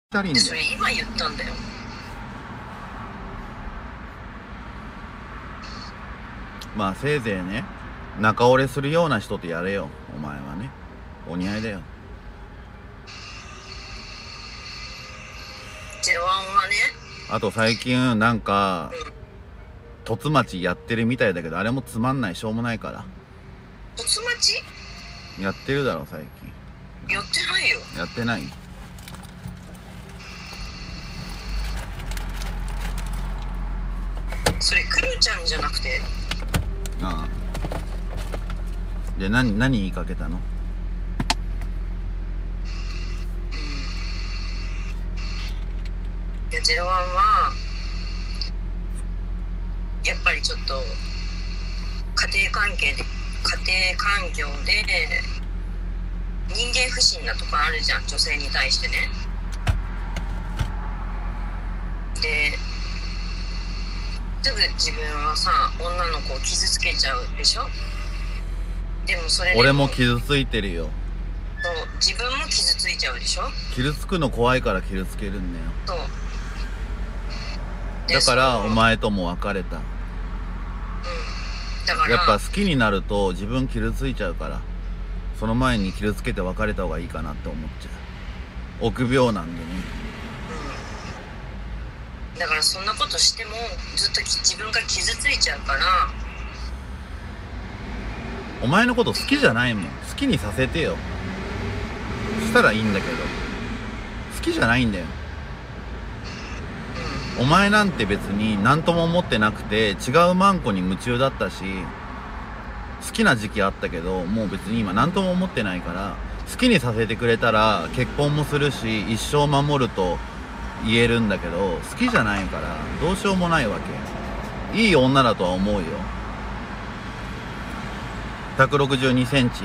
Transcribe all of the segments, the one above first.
二人にそれ今言ったんだよ。 まあせいぜいね、仲折れするような人とやれよ。お前はね、お似合いだよ。 ゼロワンはね、 あと最近なんか凸町やってるみたいだけど、あれもつまんない、しょうもないから。 凸町やってるだろ最近。 やってないよ。 やってない？ それクルちゃんじゃなくて。 ああ。で何言いかけたの？ いや、ゼロワンはやっぱりちょっと家庭環境で人間不信なとこあるじゃん、女性に対してね。ですぐ自分はさ、女の子を傷つけちゃうでしょ。でもそれでも俺も傷ついてるよ。 そう、自分も傷ついちゃうでしょ。 傷つくの怖いから傷つけるんだよ。 そうだからお前とも別れた。 だからやっぱ好きになると自分傷ついちゃうから、その前に傷つけて別れた方がいいかなって思っちゃう。臆病なんでね。 だからそんなことしてもずっと自分が傷ついちゃうから。 お前のこと好きじゃないもん。好きにさせてよ。そしたらいいんだけど、好きじゃないんだよ。お前なんて別に何とも思ってなくて、違うマンコに夢中だったし、好きな時期あったけど、もう別に今何とも思ってないから、好きにさせてくれたら結婚もするし、一生守ると言えるんだけど、好きじゃないからどうしようもないわけ。いい女だとは思うよ。162センチ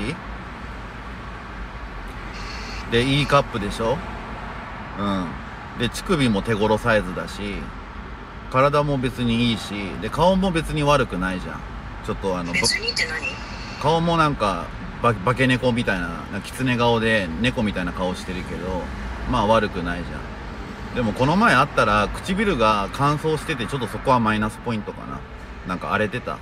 でいいカップでしょ。で乳首も手頃サイズだし、体も別にいいし、で顔も別に悪くないじゃん。ちょっと別にって何？ 顔もなんか化け猫みたいな、狐顔で猫みたいな顔してるけど、まあ悪くないじゃん。でもこの前会ったら唇が乾燥してて、ちょっとそこはマイナスポイントかな。なんか荒れてた。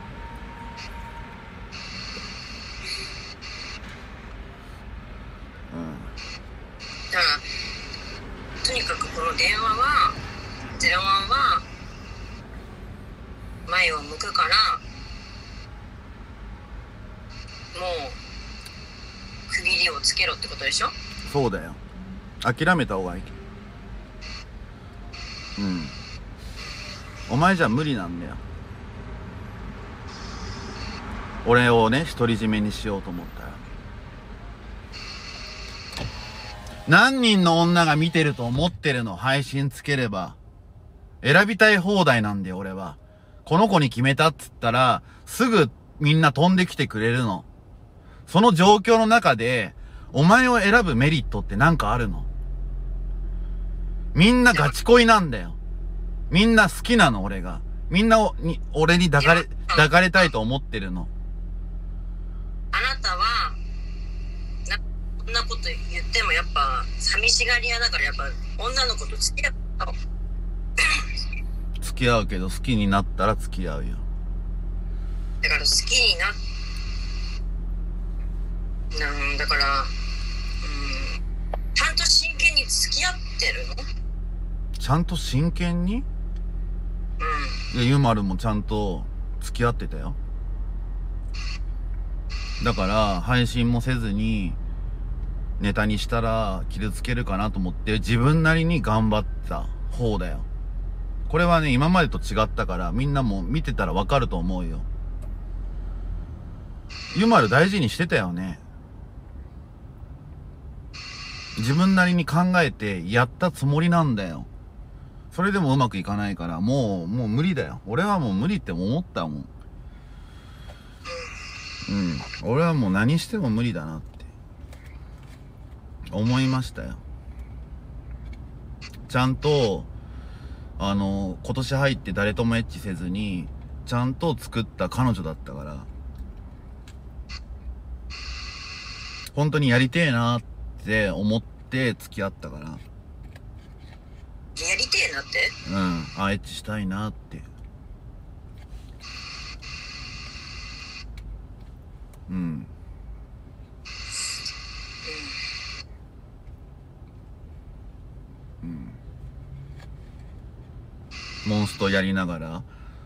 だからとにかくこの電話は、ゼロワンは前を向くから、もう区切りをつけろってことでしょ。 そうだよ。諦めた方がいい。お前じゃ無理なんだよ。俺をね、独り占めにしようと思ったら。何人の女が見てると思ってるの？配信つければ選びたい放題なんだよ。俺はこの子に決めたっつったらすぐみんな飛んできてくれるの。その状況の中でお前を選ぶメリットってなんかあるの？みんなガチ恋なんだよ。みんな好きなの。俺がみんな俺に抱かれたいと思ってるの。 あなたはこんなこと言ってもやっぱ寂しがり屋だから、やっぱ女の子と付き合う。 付き合うけど、好きになったら付き合うよ。 だから好きにだからちゃんと真剣に付き合ってるの？ ちゃんと真剣に？いや、ゆまるもちゃんと付き合ってたよ。だから配信もせずにネタにしたら傷つけるかなと思って自分なりに頑張った方だよ。これはね、今までと違ったからみんなも見てたらわかると思うよ。ゆまる大事にしてたよね。自分なりに考えてやったつもりなんだよ。それでもうまくいかないからもう無理だよ。俺はもう無理って思ったもん。俺はもう何しても無理だなって思いましたよ。ちゃんと今年入って誰ともエッチせずにちゃんと作った彼女だったから、本当にやりてえなって思って付き合ったから。 いなって。 うん、あ、エッチしたいなって。うん。うん。モンストやりながら、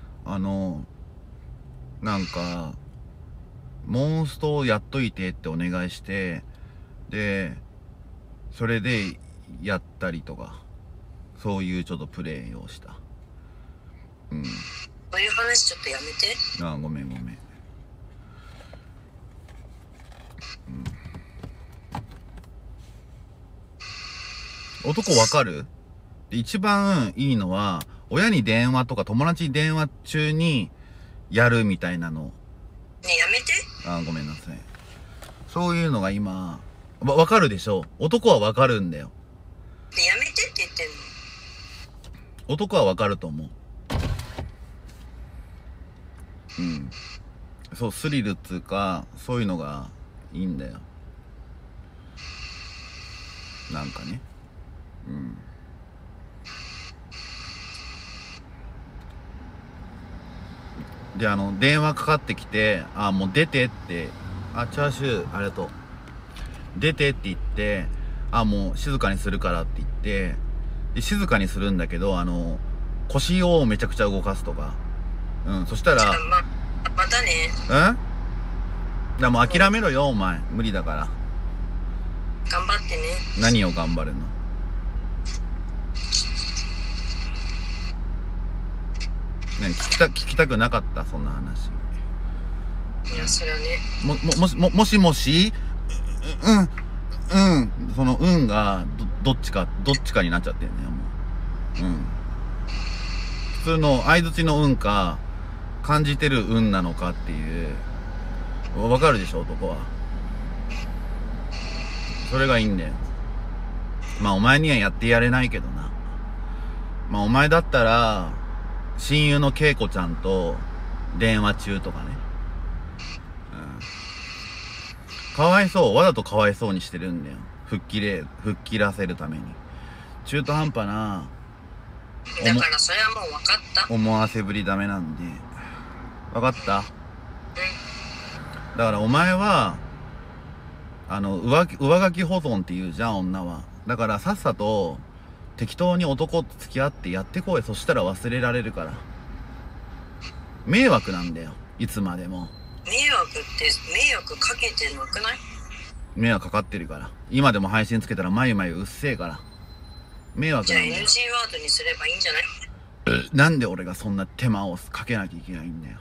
なんか、モンストをやっといてってお願いして、で、それでやったりとか、そういうちょっとプレイをした。うん。 そういう話ちょっとやめて。 あ、ごめんごめん。男わかる？一番いいのは、親に電話とか友達に電話中にやるみたいなの。 ねえ、やめて。 あ、ごめんなさい。そういうのが今、わかるでしょ？男はわかるんだよ。 ねえ、やめてって言ってんの。 男はわかると思う。うん。そう、スリルっつうか、そういうのがいいんだよ。なんかね。うん。で、電話かかってきて、あ、もう出てって、あ、チャーシュー、ありがとう。出てって言って、あ、もう静かにするからって言って、で、静かにするんだけど、腰をめちゃくちゃ動かすとか。うん、そしたら、 またね。 だもう諦めろよ、お前。無理だから。 頑張ってね。 何を頑張るの？ね、聞きたくなかった、そんな話。 いや、それはね。 もしもし、そのが、どっちかになっちゃってんねもう。普通の相槌のか、感じてるなのかっていう、わかるでしょ、男は。それがいいんだよ。まあお前にはやってやれないけどな。まあお前だったら、親友の恵子ちゃんと電話中とかね。かわいそう。わざとかわいそうにしてるんだよ。吹っ切らせるために。中途半端な。 だからそれはもう分かった。 思わせぶりダメなんで。分かった？だからお前は、上書き保存って言うじゃん、女は。だからさっさと、適当に男と付き合ってやってこい。そしたら忘れられるから。迷惑なんだよ。いつまでも。 迷惑って迷惑かけてなくない？ 迷惑かかってるから。今でも配信つけたら眉毛うっせえから。迷惑なんだよ。 じゃあ NG ワードにすればいいんじゃない？ なんで俺がそんな手間をかけなきゃいけないんだよ。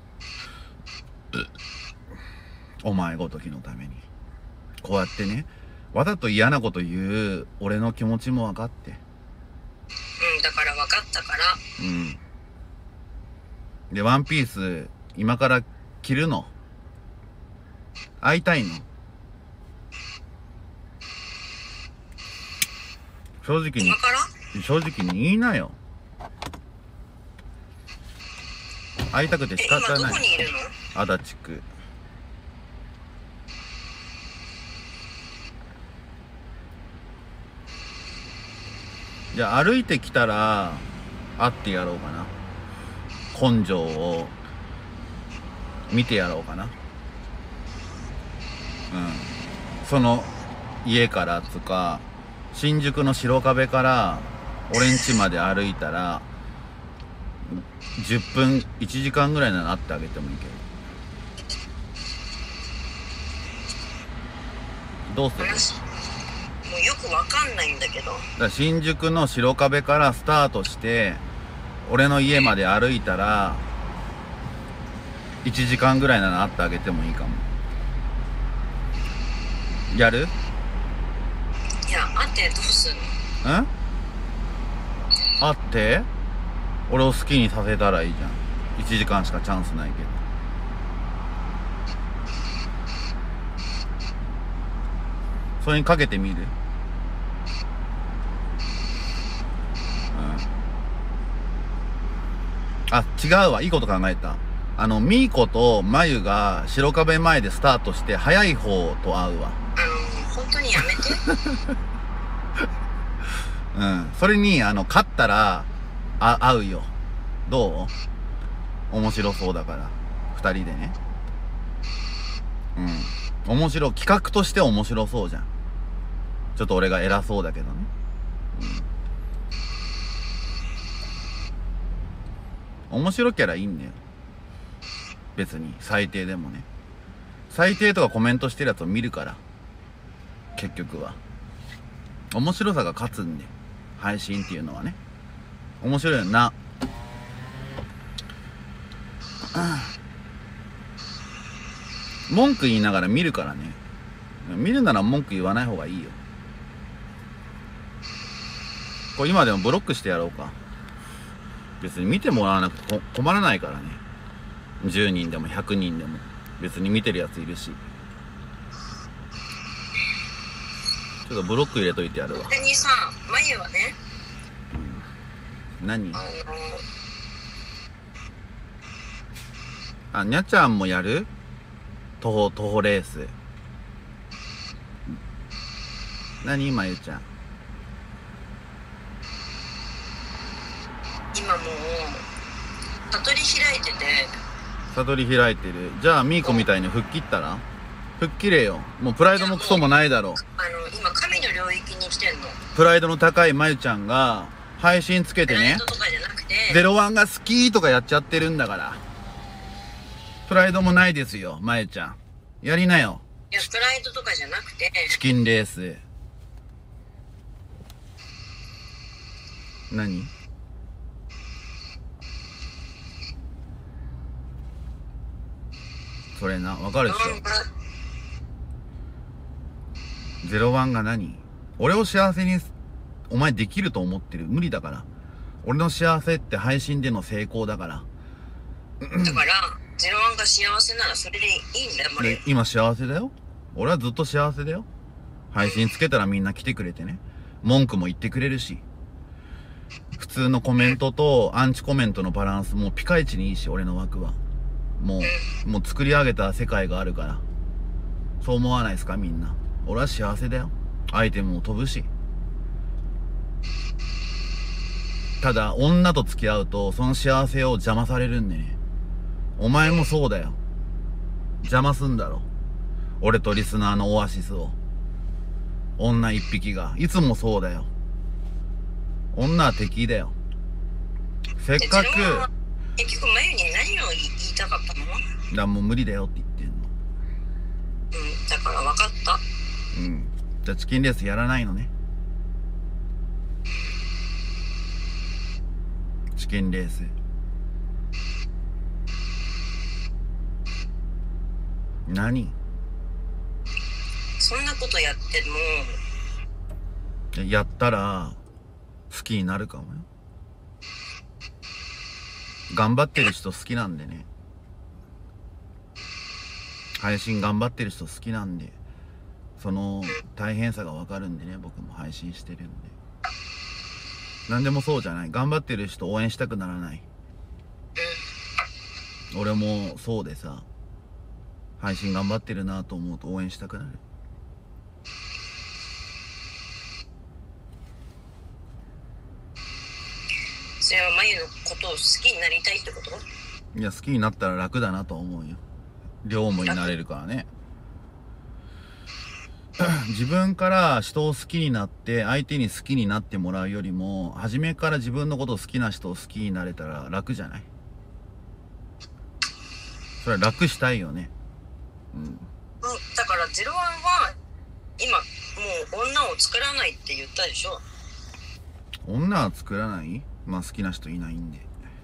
お前ごときのために。こうやってね、わざと嫌なこと言う俺の気持ちも分かって。 だから分かったから。 で、ワンピース、今から着るの？会いたいの？正直に言いなよ。会いたくて仕方ない。 今どこにいるの？ 足立区。じゃあ歩いてきたら会ってやろうかな。根性を見てやろうかな。その家からつか新宿の白壁から俺ん家まで歩いたら10分1時間ぐらいなら会ってあげてもいいけど。どうする？ もうよくわかんないんだけど。 だから新宿の白壁からスタートして俺の家まで歩いたら1時間ぐらいなら会ってあげてもいいかも。やる？ いや、会ってどうすんの？ 会って俺を好きにさせたらいいじゃん。1時間しかチャンスないけど。それにかけてみる？あ、違うわ。いいこと考えた。ミーコとマユが白壁前でスタートして早い方と会うわ。 本当にやめて。 うん。それに、勝ったら、会うよ。どう？面白そうだから。二人でね。うん。企画として面白そうじゃん。ちょっと俺が偉そうだけどね。うん。面白キャラいいんだよ。別に、最低でもね。最低とかコメントしてるやつを見るから。結局は。面白さが勝つんで。配信っていうのはね。面白いよな。文句言いながら見るからね。見るなら文句言わない方がいいよ。これ今でもブロックしてやろうか。別に見てもらわなくて困らないからね。10人でも100人でも別に見てるやついるし。ちょっとブロック入れといてやるわ。 でにさ、眉はね、 何？にゃちゃんもやる？徒歩レース。何まゆちゃん。 今もう悟り開いてて。 悟り開いてる。じゃあミーコみたいに吹っ切ったら？吹っ切れよ。もうプライドもクソもないだろ。 今神の領域に来てんの。 プライドの高いまゆちゃんが配信つけてね、01が好きとかやっちゃってるんだから。プライドもないですよ、まゆちゃん。やりなよ。 いや、プライドとかじゃなくて。 チキンレース。何？それな、わかるでしょ。01が何？俺を幸せに、お前できると思ってる？無理だから。俺の幸せって配信での成功だから。 だから、01が幸せならそれでいいんだよ、もう。 今幸せだよ。俺はずっと幸せだよ。配信つけたらみんな来てくれてね。文句も言ってくれるし。普通のコメントとアンチコメントのバランスもピカイチにいいし、俺の枠は。もう作り上げた世界があるから。そう思わないですかみんな。俺は幸せだよ。アイテムも飛ぶし。ただ、女と付き合うと、その幸せを邪魔されるんでね。お前もそうだよ。邪魔すんだろ。俺とリスナーのオアシスを。女一匹が。いつもそうだよ。女は敵だよ。せっかく。 結局、眉に何を言いたかったの？ もう無理だよって言ってんの。 だから分かった。 じゃあチキンレースやらないのね。チキンレース。何？ そんなことやっても。やったら、好きになるかもよ。頑張ってる人好きなんでね。配信頑張ってる人好きなんで、その大変さがわかるんでね、僕も配信してるんで。何でもそうじゃない。頑張ってる人応援したくならない。俺もそうでさ、配信頑張ってるなと思うと応援したくなる。 それは眉のことを好きになりたいってこと？ いや、好きになったら楽だなと思うよ。両思いになれるからね。自分から人を好きになって相手に好きになってもらうよりも、初めから自分のことを好きな人を好きになれたら楽じゃない？それは楽したいよね。 だから01は今もう女を作らないって言ったでしょ。 女は作らない？まあ好きな人いないんで。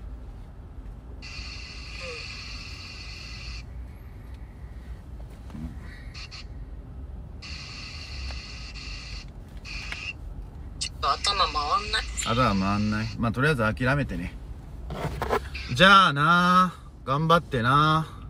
ちょっと頭回んない。 頭回んない。まあとりあえず諦めてね。じゃあな、頑張ってな。